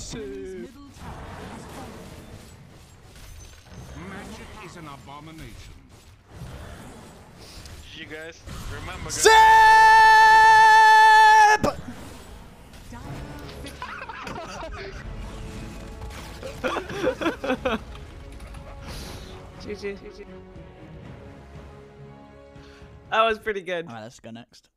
Massive. Magic is an abomination. You guys remember? Zip! GG. That was pretty good. Alright, let's go next.